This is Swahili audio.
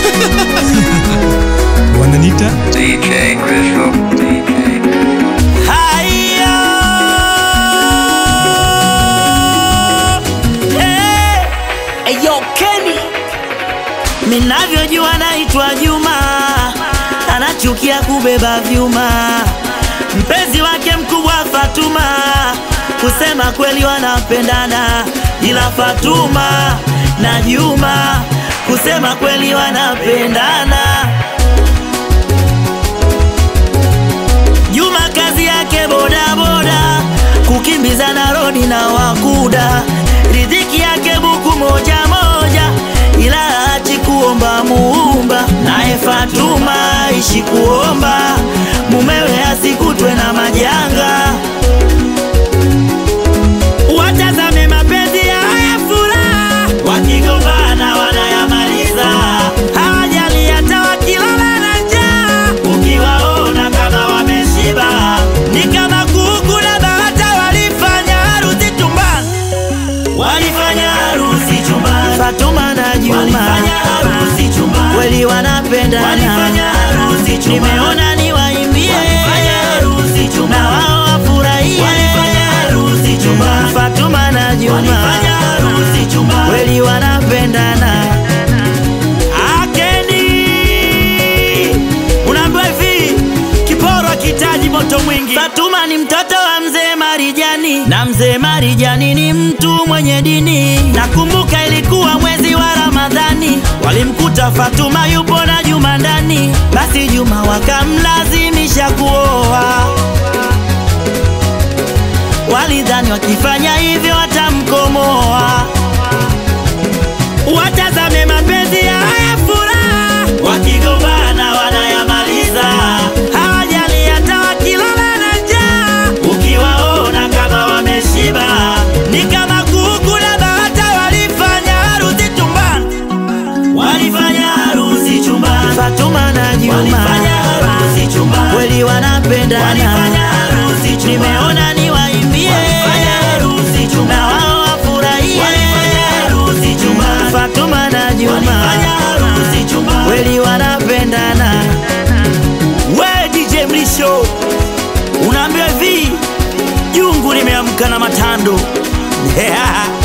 Wananita DJ Crystal. Haya, yo Kenny, minavyojua naitwa Juma, anachukia kubeba vyuma. Mpenzi wake mkubwa Fatuma, kusema kweli wanapendana, ila Fatuma na Juma kusema kweli wanapendana. Juma kazi yake boda boda, kukimbiza na rodi na wakuda. Riziki yake buku moja moja, ila hachi kuomba muumba. Nae Fatuma ishi kuomba, mumewe asikutwe na majanga. Watazame mapenzi haya furaha, wakigombana wanayamaliza. Hawajali hata wakilala na njaa, ukiwaona kama wameshiba. Ni kama kuku na bata walifanya harusi chumbani. Walifanya harusi chumbani. Fatuma na Juma walifanya harusi chumbani. Kweli wanapendana. Walifanya harusi chumbani. Nimeona niwaimbie. Walifanya harusi chumbani. Na wao wafurahie. Walifanya harusi chumbani. Fatuma na Juma walifanya harusi chumbani. Kweli wanapendana. Akeni unaambiwa hivi, kiporo kitaji moto mwingi. Fatuma ni mtoto wa mzee Marijani, na mzee Marijani ni mtu mwenye dini. Nakumbuka ilikuwa mwezi wa Ramadhani, walimkuta Fatuma yupo na Juma ndani. Basi Juma wakamlazimisha kuoa. Walidhani wakifanya hivyo watamkomoa. Watazame mapenzi haya furaha, wakigombana wanayamaliza. Hawajali hata wakilala na njaa, ukiwaona kama wameshiba. Ni kama kuku na bata walifanya harusi chumbani. Walifanya harusi chumbani. Fatuma na Juma walifanya harusi chumbani. Kweli wanapendana. Walifanya harusi chumbani. Nimeona niwaimbie. Walifanya harusi chumbani. Na wao wafurahie. Walifanya harusi chumbani. Fatuma na Juma walifanya harusi chumbani. Kweli wanapendana. We DJ Mrisho, unaambiwa hivi, jungu limeamka na matando.